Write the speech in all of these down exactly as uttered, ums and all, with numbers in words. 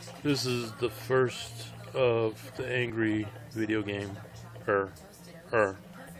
This is the first of the angry video game. Er. Er.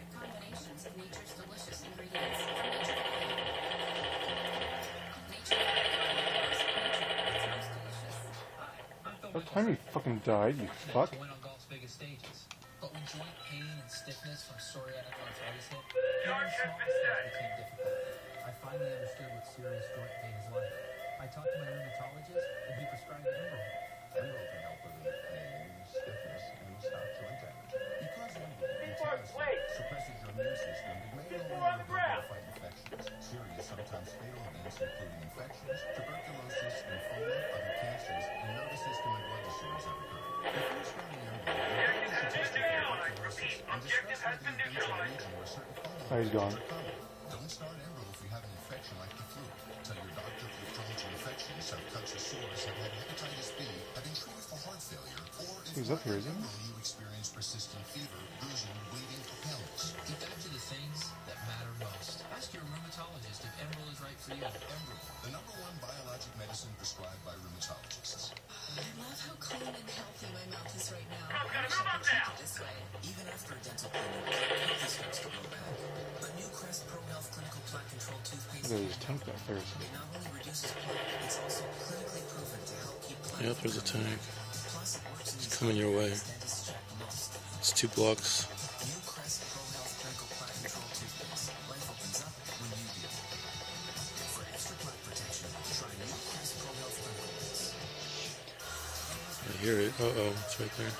What time you fucking died, you fuck? But when joint pain and stiffness from psoriatic arthritis hit, even small steps became difficult. I finally understood what serious joint pain is like. I talked to my rheumatologist, and he prescribed Emerald. Emerald can help relieve pain, stiffness, and stop joint damage. Because Emerald suppresses your immune system, it may no longer be able to fight infections. Serious, sometimes fatal events, including infections, tuberculosis, lymphoma, other cancers, and nervous system and blood disorders have occurred. Before starting Emerald, Objective has been neutralized. Oh, he's gone. Don't start Emerald if you have an infection like the flu. Tell your doctor if you're prone to infections, have cuts or sores, have had hepatitis B, have been treated for heart failure, or if he's up here, isn't he? you experience persistent fever, bruising, bleeding, or paleness. Get back to the things that matter most. Ask your rheumatologist if Emerald is right for you. Emerald, the number one biologic medicine prescribed by rheumatologists. I love how clean and healthy my mouth is right now. Move I wish I up could keep now. it this way. Even after a dental cleaning, healthy starts to grow back. But new Crest Pro Health Clinical Plaque Control toothpaste Look at his tank back there. it not only reduces plaque, it's also clinically proven to help keep plaque. Yep, there's a tank. Plus, it works in It's coming your way. dentists check most. It's two blocks. New Crest Pro Health Clinical Plaque Control toothpaste. Life opens up when you do. For extra plaque protection, try new Crest Pro Health Clinical Plaque. I hear it. Uh oh, it's right there.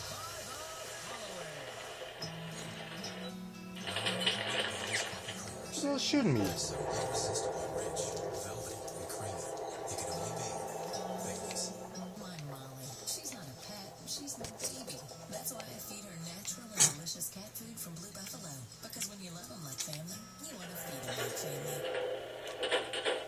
Still shooting me. My Molly, she's not a pet, she's my baby. That's why I feed her natural and delicious cat food from Blue Buffalo. Because when you love them like family, you want to feed them like family.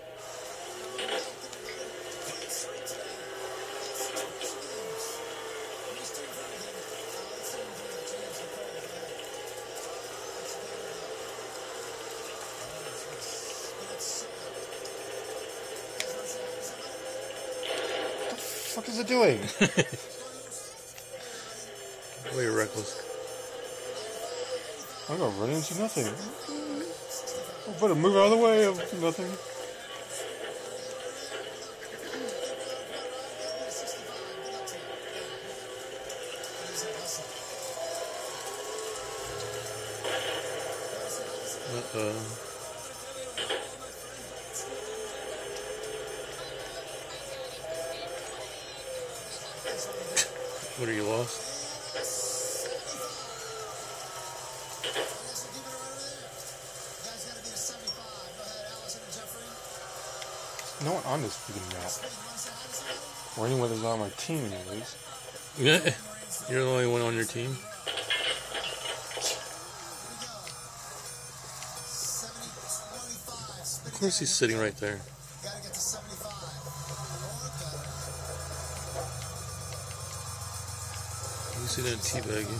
What the fuck is it doing? Way reckless. I'm gonna run into nothing. I better move out of the way of nothing. Uh oh. What, are you lost? No one on this freaking map. Or anyone that's on my team, at least. Yeah, you're the only one on your team. Of course he's sitting right there. You see that teabagging?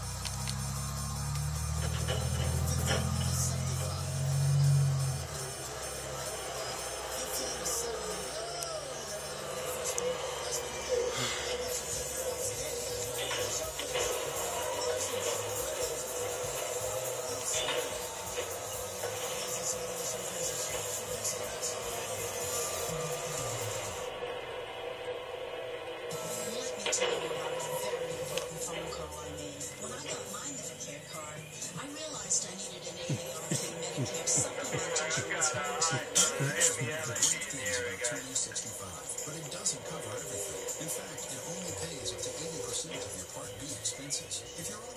But it doesn't cover everything. In fact, it only pays up to eighty percent of your Part B expenses. If you're